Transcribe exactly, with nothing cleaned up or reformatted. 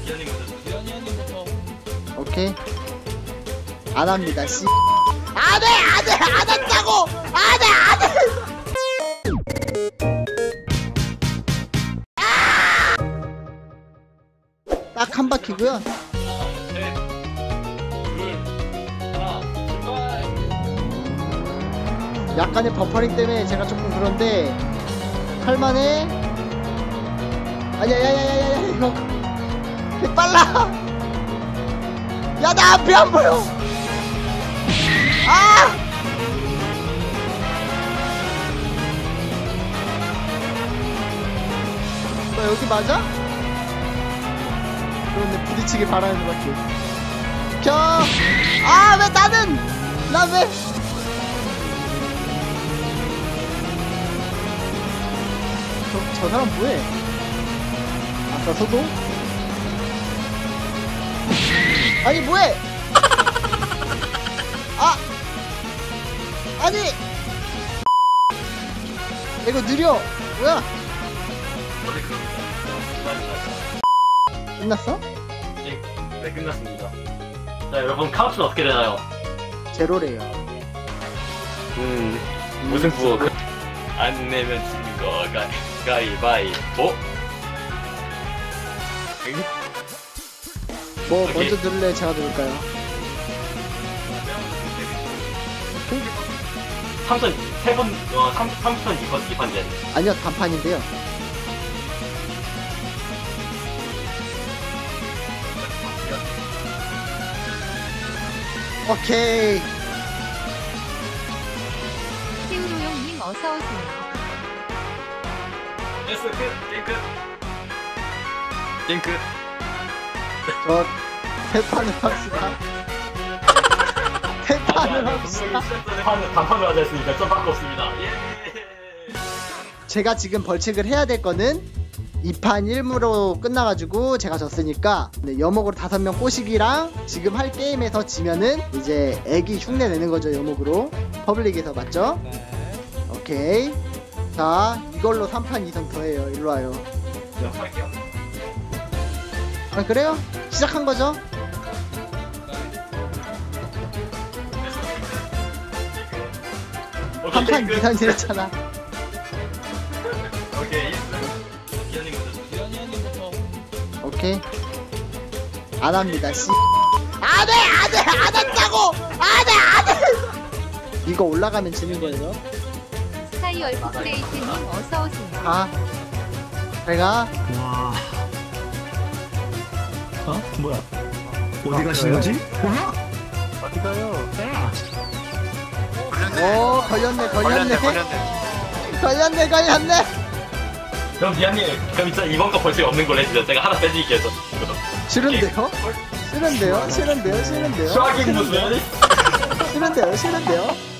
기현이 먼저. 기현이 형님부터. 오케이. 안 합니다. 씨. 안 해! 안 해! 안 한다고! 안 해! 안 해! 딱 한 바퀴고요. 하나, 셋, 둘, 하나, 출발. 약간의 버퍼링 때문에 제가 조금 그런데 할만해. 아니야, 야야야야야, 이거 개 빨라. 야, 나 앞이 안 보여. 아! 너 여기 맞아? 그런데 부딪히길 바라는 것밖에. 켜! 아, 왜 나는! 나 왜? 저, 저 사람 뭐해? 아까 소도? 아니 뭐해? 아! 아니! 이거 느려! 뭐야? 끝났어? 네, 네 끝났습니다. 자 여러분 카운트는 어떻게 되나요? 제로래요. 음 무슨 부호 안 내면 지는 거 가, 가위바위보. 뭐 오케이. 먼저 누를래? 제가 누를까요? 오케이? 삼선 세번 어 삼 삼선 이번 이판전. 아니요, 단판인데요. 오케이. 세우로용님 어서오세요. 예스 끝 게임 끝. 게임 끝. 저 대판을 합시다. 대판을 합시다. 단판을 하자 했으니까 점밖에 없습니다. 예. 제가 지금 벌칙을 해야 될 거는 이 판 일 무로 끝나가지고 제가 졌으니까 네, 여목으로 다섯 명 꼬시기랑 지금 할 게임에서 지면은 이제 애기 흉내 내는 거죠. 여목으로 퍼블릭에서. 맞죠? 오케이. 자, 이걸로 삼 판 이상 더 해요. 일로 와요. 자, 할게요. 아, 그래요? 시작한 거죠? 한 판 이상 했잖아. 오케이. 기현이 먼저. 기현이 형님부터. 오케이. 안 합니다. 씨. 안 해! 안 해! 안 한다고! 안 해! 안 해! 이거 올라가면 지는 거예요. 스카이 얼프레이트님 어서오세요. 가. 잘 가. 와. 어? 뭐야? 어디 가시는 거지? 뭐야? 어디 가요? 오, 걸렸네, 걸렸네. 걸렸네, 걸렸네. 그럼 미안님, 그럼 진짜 이번 거 벌칙 없는 걸로 해주세요. 제가 하나 빼드릴게요. 저. 싫은데요? 싫은데요? 싫은데요? 싫은데요? 슈아깅 무슨? 싫은데요? 싫은데요?